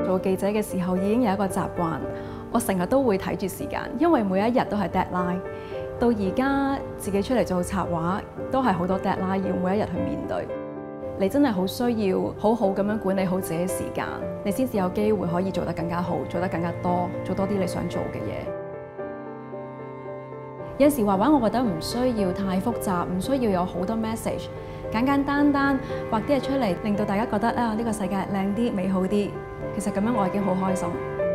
做記者嘅時候已經有一個習慣，我成日都會睇住時間，因為每一日都係 deadline。到而家自己出嚟做策劃，都係好多 deadline 要每一日去面對。你真係好需要好好咁樣管理好自己時間，你先至有機會可以做得更加好，做得更加多，做多啲你想做嘅嘢。有時畫畫，我覺得唔需要太複雜，唔需要有好多 message， 簡簡單單畫啲嘢出嚟，令到大家覺得啊呢個世界靚啲、美好啲。其實咁樣我已經好開心。